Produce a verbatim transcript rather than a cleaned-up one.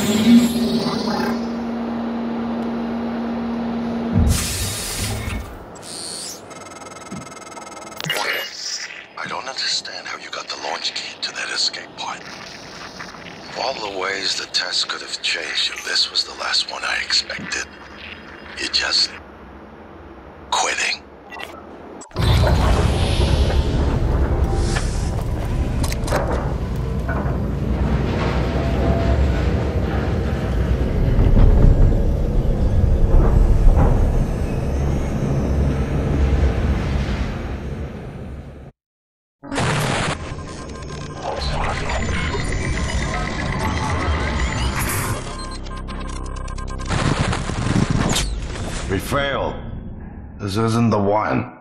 I don't understand how you got the launch key to that escape pod. Of all the ways the test could have changed you, this was the last one I expected. You just... quitting. We failed. This isn't the one.